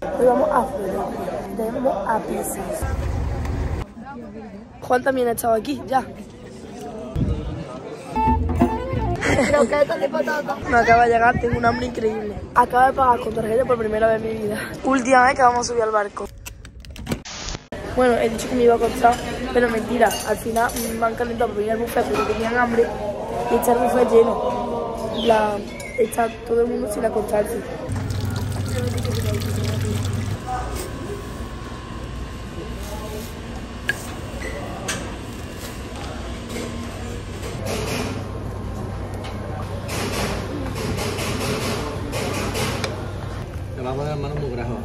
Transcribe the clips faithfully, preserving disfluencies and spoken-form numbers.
Hoy vamos a Florencia, tenemos a pizzas. Juan también ha estado aquí, ya. Croquetas de patata. Me acaba de llegar, tengo un hambre increíble. Acabo de pagar con tarjeta por primera vez en mi vida. Última vez que vamos a subir al barco. Bueno, he dicho que me iba a costar, pero mentira. Al final me han calentado para venir al buffet porque tenían hambre y está el buffet lleno. La, está todo el mundo sin acostarse. Te vamos a dar manos muy grasosas.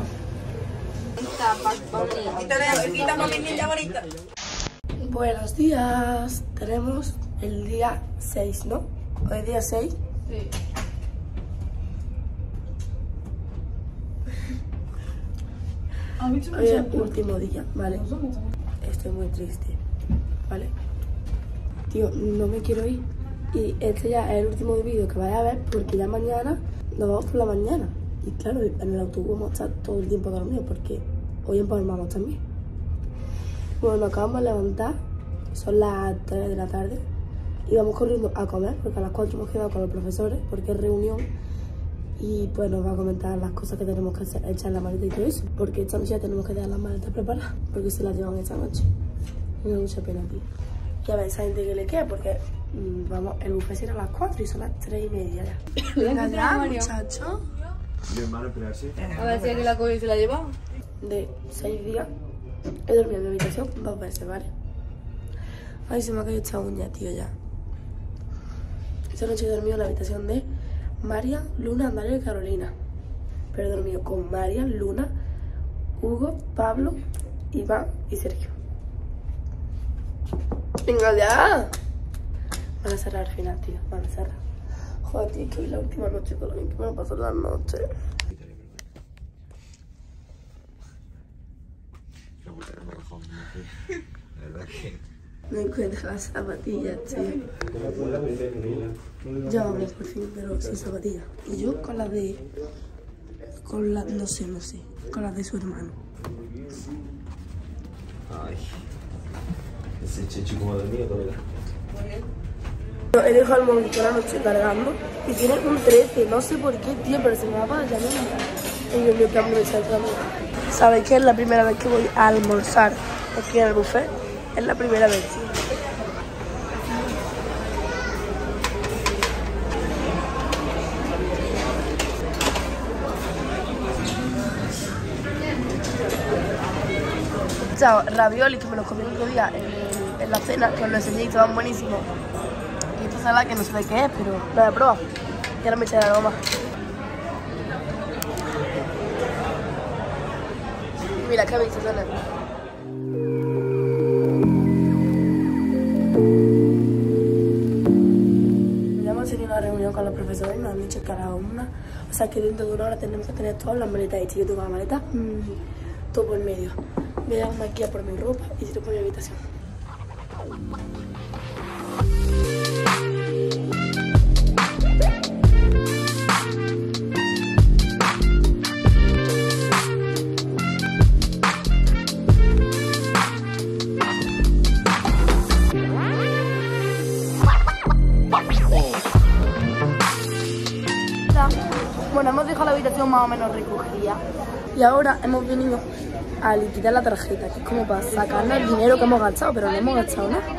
Buenos días. Tenemos el día seis, ¿no? Hoy es día seis. Sí. Hoy es el último día, ¿vale? Estoy muy triste, ¿vale? Tío, no me quiero ir. Y este ya es el último vídeo que vaya a ver porque ya mañana nos vamos por la mañana. Y claro, en el autobús vamos a estar todo el tiempo dormidos porque hoy empalmamos también. Bueno, nos acabamos de levantar, son las tres de la tarde y vamos corriendo a comer porque a las cuatro hemos quedado con los profesores porque es reunión y pues nos va a comentar las cosas que tenemos que hacer, echar la maleta y todo eso, porque esta noche ya tenemos que dejar las maletas preparadas porque se las llevan esta noche. Me da mucha pena, tío. Y a ver esa gente que le queda porque mmm, vamos, el buffet será a las cuatro y son las tres y media ya. Venga ya, muchachos. Mi hermano, pero así. A ver si aquí la cogió y se la lleva. De seis días he dormido en mi habitación dos veces, ¿vale? Ay, se me ha caído esta uña, tío, ya. Esta noche he dormido en la habitación de María, Luna, Andrea y Carolina. Pero he dormido con María, Luna, Hugo, Pablo, Iván y Sergio. ¡Venga ya! Van a cerrar al final, tío, van a cerrar. Joder, tío, que hoy es la última noche con lo que me pasó la noche. No encuentro las zapatillas, tío. Ya vamos por fin, pero sin zapatillas. Y yo con las de... Con las... No sé, no sé. Con las de su hermano. Ay. Ese checho como ha dormido todo el día. He dejado el móvil toda la noche cargando y tiene un trece, no sé por qué, tío, pero se me va para allá mismo. Y yo mío, que hambre me está entrando. ¿Sabéis que es la primera vez que voy a almorzar aquí en el buffet? Es la primera vez, tío. Chao, raviolis que me los comí el otro día en, en la cena, que os lo enseñé y estaban buenísimos. Y esta salada que no sé de qué es, pero la he probado. Y ahora me echaré algo más. Mira, ¿qué habéis hecho? Ya hemos tenido una reunión con los profesores y nos han dicho que a la una, o sea que dentro de una hora tenemos que tener todas las maletas hechas. Yo tengo la maleta mmm, todo por medio. Voy a llevarme aquí a por mi ropa y tiro por mi habitación. Bueno, hemos dejado la habitación más o menos recogida y ahora hemos venido a liquidar la tarjeta, que es como para sacarnos el dinero que hemos gastado, pero no hemos gastado nada.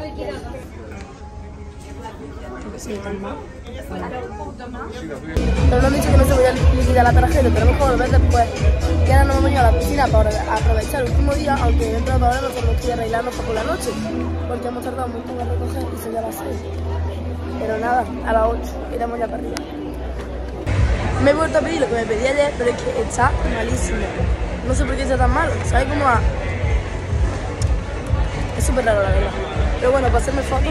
Sí, pero nos han dicho que no se voy a liquidar la tarjeta, tenemos que volver después. Y ahora nos hemos ido a la piscina para aprovechar el último día, aunque dentro de ahora nos tenemos que ir arreglando hasta por la noche, porque hemos tardado mucho en recoger y son ya las seis. Pero nada, a las ocho iremos ya para arriba. Me he vuelto a pedir lo que me pedí ayer, pero es que está malísimo. No sé por qué está tan malo, ¿sabes cómo va? Es súper raro, la verdad. Pero bueno, para hacerme fotos...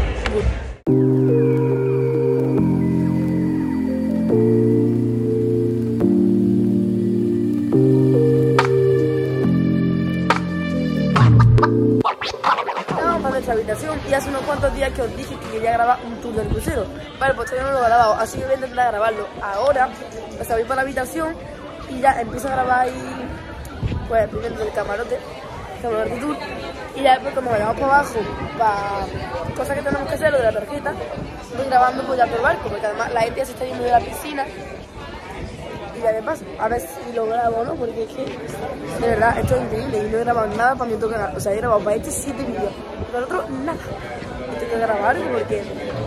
Estamos para nuestra habitación y hace unos cuantos días que os dije que quería grabar un tour del crucero. Vale, pues todavía no lo he grabado, así que voy a intentar grabarlo ahora. O sea, voy para la habitación y ya empiezo a grabar ahí, pues primero del camarote, camarote tour, y ya después cuando vayamos para abajo, para cosas que tenemos que hacer, lo de la tarjeta, voy grabando pues ya por barco, porque además la gente ya se está yendo de la piscina. Y ya de paso, a ver si lo grabo, ¿no? Porque es que, de verdad, esto es increíble y no he grabado nada para mi otro canal. O sea, he grabado para este siete vídeos, para el otro nada. Tengo que grabar porque...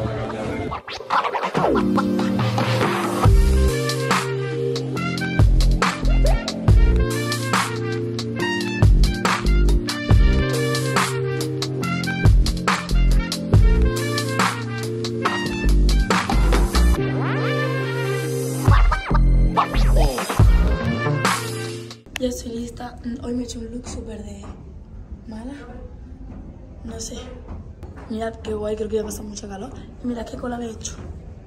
Ya estoy lista. Hoy me he hecho un look súper de mala. No sé. Mirad qué guay, creo que ya pasa mucha calor. Y mirad qué cola me he hecho.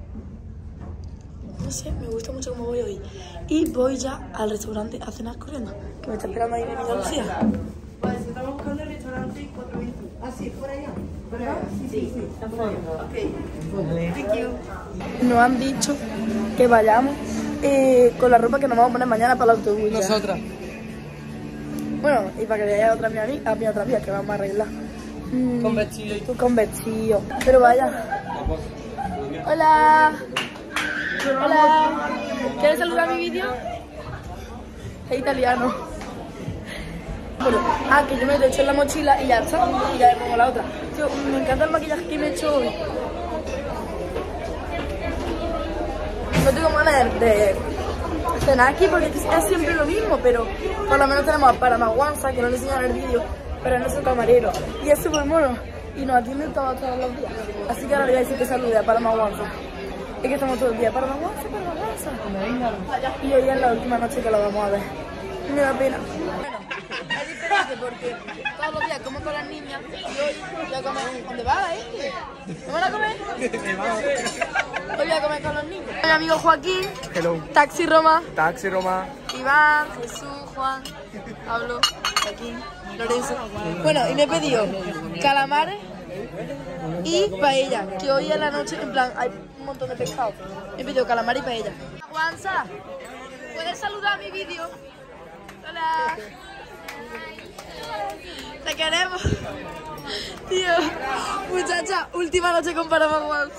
No sé, me gusta mucho cómo voy hoy. Y voy ya al restaurante a cenar corriendo, que me está esperando ahí mi amiga Lucía. Pues estamos buscando el restaurante cuatro veinte. Ah, sí, por allá. ¿Por allá? Sí, sí, sí. Está por allá. Ok. Thank you. Nos han dicho que vayamos eh, con la ropa que nos vamos a poner mañana para el autobús. Nosotras. Bueno, y para que vea otra mi amiga, a mi otra amiga que vamos a arreglar. Mm, Con vestido y todo. Con vestido. Pero vaya. Hola. Hola. ¿Quieres saludar mi vídeo? Es italiano. Bueno, ah, que yo me lo he hecho en la mochila y ya está. Y ya le pongo la otra. Tío, me encanta el maquillaje que me he hecho hoy. No tengo ganas de cenar aquí porque es siempre lo mismo, pero por lo menos tenemos a Paramaguanza, que no le enseñaron el vídeo, pero es nuestro camarero. Y es súper mono y nos atiende todos, todos los días. Así que ahora le voy a decir que salude a Paramaguanza. Es que estamos todo el día, Paramaguanza, Paramaguanza. Y hoy es la última noche que lo vamos a ver. Me da pena. Bueno, es diferente porque todos los días como con las niñas y hoy voy a comer. ¿Dónde vas, eh? ¿No van a comer? Hoy voy a comer con los niños. Mi amigo Joaquín. Hello. Taxi Roma. Taxi Roma. Iván, Jesús, Juan, Pablo, Joaquín, Lorenzo. Bueno, y me he pedido calamares y paella, que hoy en la noche, en plan, hay un montón de pescado. Me he pedido calamares y paella. Juanza, ¿puedes saludar a mi vídeo? Hola. Te queremos. Tío, muchacha, última noche con Paramaguanza.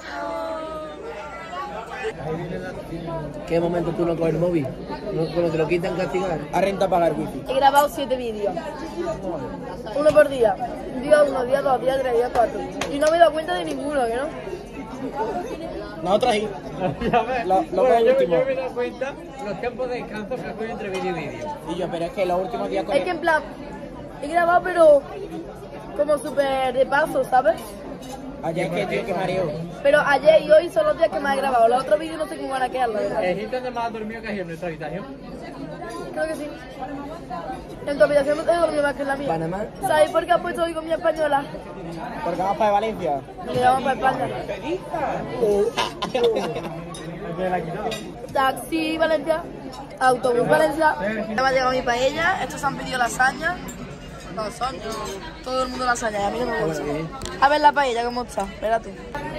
¿Qué momento tú no coges el móvil? ¿No, cuando te lo quitan castigar? A renta pagar wifi. He grabado siete vídeos. Uno por día. Día uno, día dos, día tres, día cuatro. Y no me he dado cuenta de ninguno, ¿que no? Nosotros sí. Lo, lo Bueno, yo, último. yo me he dado cuenta los tiempos de descanso que estoy entre vídeo y vídeo. Y yo, pero es que los últimos días con Es que en plan, he grabado pero como súper de paso, ¿sabes? ayer que tío que mareo. Pero ayer y hoy son los días que más he grabado. Los otros vídeos no sé cómo van a quedar, la verdad. ¿El sitio donde más has dormido que hay en nuestra habitación? Creo que sí. En tu habitación no te he dormido más que en la mía. Panamá. ¿Sabes por qué has puesto hoy comida española? Porque vamos para Valencia. Y le vamos para España. Taxi Valencia, autobús Valencia. Ya me ha llegado mi paella. Estos han pedido lasaña. Lasaña. Todo el mundo lasaña, y a mí no me gusta. A ver la paella, ¿cómo está? Espérate.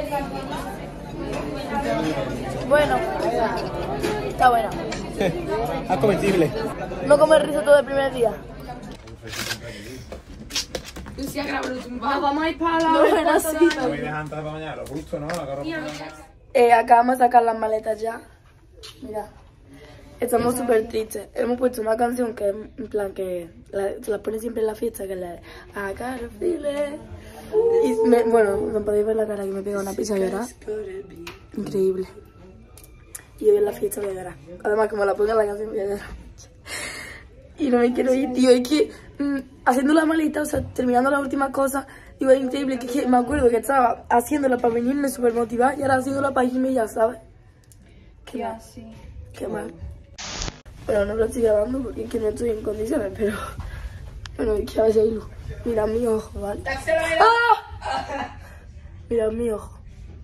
Bueno, está buena. Es comestible. No comer risotto del primer día. Vamos a ir para la... No era así. Voy dejando para mañana, lo justo, ¿no? La carro. Eh, acabamos de sacar las maletas ya. Mira, estamos súper tristes. Hemos puesto una canción que, en plan, que la, se la pone siempre en la fiesta, que es la de I got a feeling. Y me, bueno, no podéis ver la cara que me pega una pizza a llorar. Increíble. Y hoy en la fiesta voy a llorar. Además, como la ponga la canción voy a llorar. Y no me quiero ir, tío. Es que mm, haciendo la maleta, o sea, terminando las últimas cosas, digo, es increíble. Que, es que me acuerdo que estaba haciéndola para venirme súper motivada y ahora haciéndola para irme ya, ¿sabes? Qué mal. Qué mal. Bueno, no lo estoy grabando porque es que no estoy en condiciones, pero... Bueno, es que a veces hay luz. Mira mi ojo, ¿vale? ¡Ah! Mira mi ojo.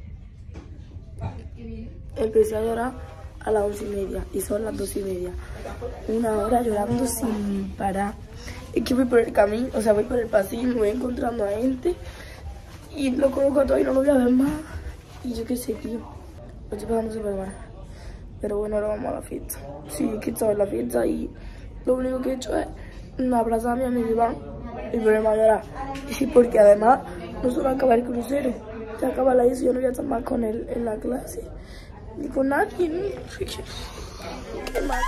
Empecé a llorar a las once y media y son las dos y media. Una hora llorando sin parar. Es que voy por el camino, o sea, voy por el pasillo y me voy encontrando a gente y lo conozco todo y no lo voy a ver más. Y yo qué sé, tío. Lo estoy pasando súper mal. Pero bueno, ahora vamos a la fiesta. Sí, es que estaba en la fiesta y lo único que he hecho es abrazar a mi amigo Iván y ponerme a llorar. Y porque además no solo acaba el crucero, se acaba la I S O y yo no voy a estar más con él en la clase. Ni con nadie, ni... Qué mal.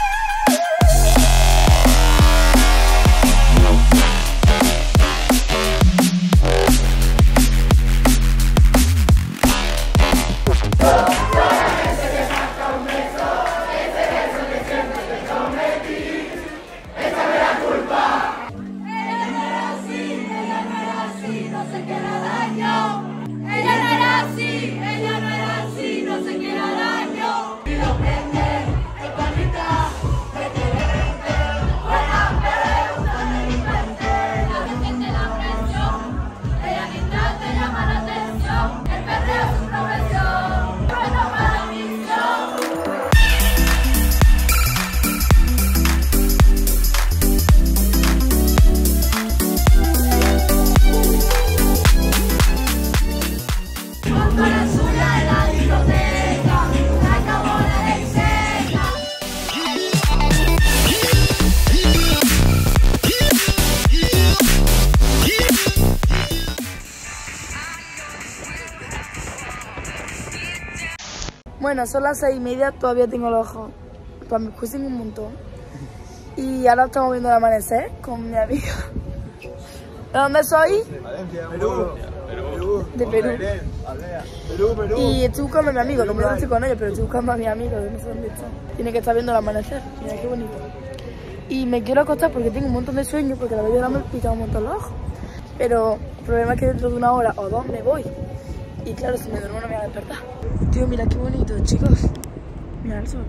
Bueno, son las seis y media, todavía tengo los ojos, pues me cuestan un montón. Y ahora estamos viendo el amanecer con mi amiga. ¿De dónde soy? Perú. De Perú. Perú, Perú. Y estoy buscando a mi amigo, no me estoy con ellos, pero estoy buscando a mi amigo, no sé dónde está. Tiene que estar viendo el amanecer, mira qué bonito. Y me quiero acostar porque tengo un montón de sueño, porque la bebida me pica un montón los ojos. Pero el problema es que dentro de una hora o dos me voy. Y claro, si me duermo no me voy a despertar. Tío, mira qué bonito, chicos. Mira el sol.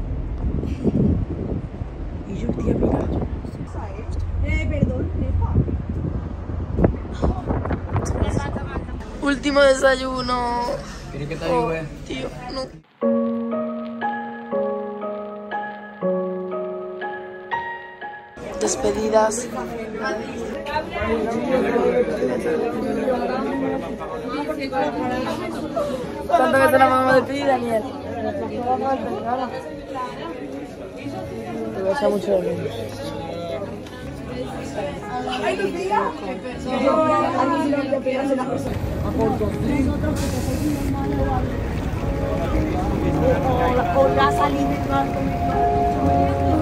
Y yo, tía, mira. Eh, perdón, Último desayuno. ¿Quieres que te Oh, ayude? tío, no. Despedidas. ¿Cuánto que tenemos vamos a despedir, Daniel? Te voy a echar mucho de menos. O la salida.